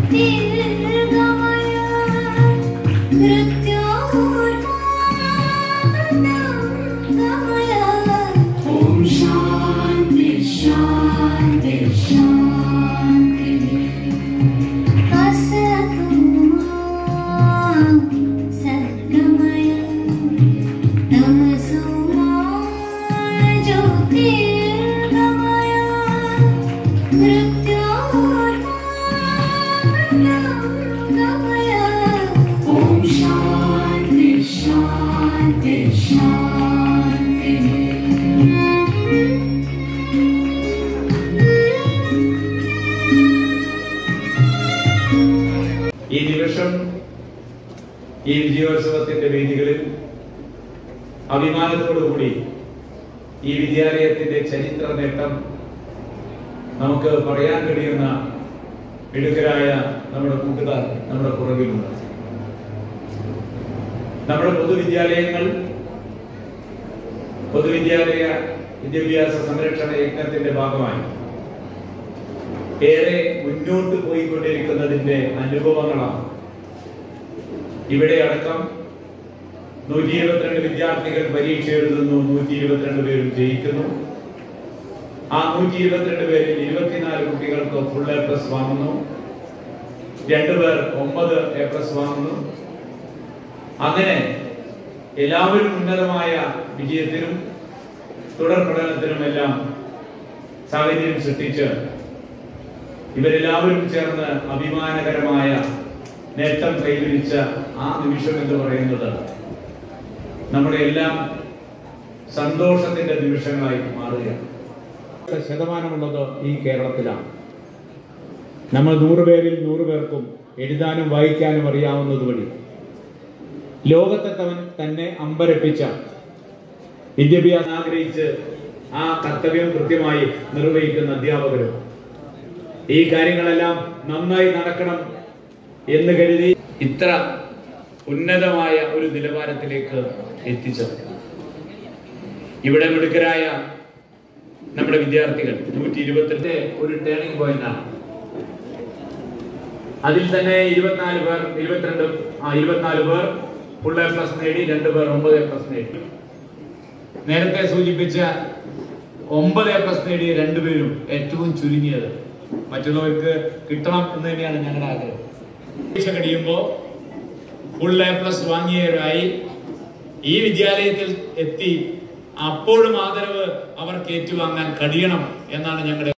ഈ നിമിഷം ഈ വിജയോത്സവത്തിന്റെ വേദികളിൽ അഭിമാനത്തോടുകൂടി ഈ വിദ്യാലയത്തിന്റെ ചരിത്ര നേട്ടം നമുക്ക് പറയാൻ കഴിയുന്ന മിടുക്കരായ നമ്മുടെ കൂട്ടുകാർ നമ്മുടെ പുറകിലുണ്ട്. നമ്മുടെ പൊതുവിദ്യാലയ വിദ്യാഭ്യാസ സംരക്ഷണ യജ്ഞത്തിന്റെ ഭാഗമായി ഏറെ മുന്നോട്ട് പോയിക്കൊണ്ടിരിക്കുന്നതിന്റെ അനുഭവങ്ങളാണ്. ഇവിടെ അടക്കം 122 വിദ്യാർത്ഥികൾ പരീക്ഷ എഴുതുന്നു, 122 പേരും ജയിക്കുന്നു. ആ 122 പേരിൽ 24 കുട്ടികൾക്ക് ഫുൾ A+ വാങ്ങുന്നു, 2 പേർ 9 A+ വാങ്ങുന്നു. അങ്ങനെ എല്ലാവരും ഉന്നതമായ വിജയത്തിനും തുടർ പഠനത്തിനുമെല്ലാം സാഹചര്യം സൃഷ്ടിച്ച് ഇവരെല്ലാവരും ചേർന്ന് അഭിമാനകരമായ നേട്ടം കൈവരിച്ച ആ നിമിഷം എന്ന് പറയുന്നത് നമ്മുടെ എല്ലാം സന്തോഷത്തിന്റെ നിമിഷങ്ങളായി മാറുകയാണ്. ശതമാനമുള്ളത് ഈ കേരളത്തിലാണ്. നമ്മൾ 100 പേരിൽ 100 പേർക്കും എഴുതാനും വായിക്കാനും അറിയാവുന്നത് വഴി ലോകത്തെ തന്നെ അമ്പരപ്പിച്ച വിദ്യാഭ്യാസം ആഗ്രഹിച്ച് ആ കർത്തവ്യം കൃത്യമായി നിർവഹിക്കുന്ന അധ്യാപകരും ഈ കാര്യങ്ങളെല്ലാം നന്നായി നടക്കണം എന്ന് കരുതി ഇത്ര ഉന്നതമായ ഒരു നിലവാരത്തിലേക്ക് എത്തിച്ചത്. ഇവിടെ മിടുക്കരായ നമ്മുടെ വിദ്യാർത്ഥികൾ 122 ഒരു ടേണിംഗ് പോയിന്റ് ആണ്. അതിൽ തന്നെ 24 പേർ ഫുൾ A+ നേടി, 2 പേർ 9 A+ നേടി. നേരത്തെ സൂചിപ്പിച്ച 9 A+ നേടിയ 2 പേരും ഏറ്റവും ചുരുങ്ങിയത്. മറ്റുള്ളവർക്ക് കിട്ടണം എന്ന് തന്നെയാണ് ഞങ്ങളുടെ ആഗ്രഹം. പരീക്ഷ കഴിയുമ്പോൾ ഫുൾ A+ വാങ്ങിയവരായി ഈ വിദ്യാലയത്തിൽ എത്തി അപ്പോഴും ആദരവ് അവർക്ക് ഏറ്റുവാങ്ങാൻ കഴിയണം എന്നാണ് ഞങ്ങളുടെ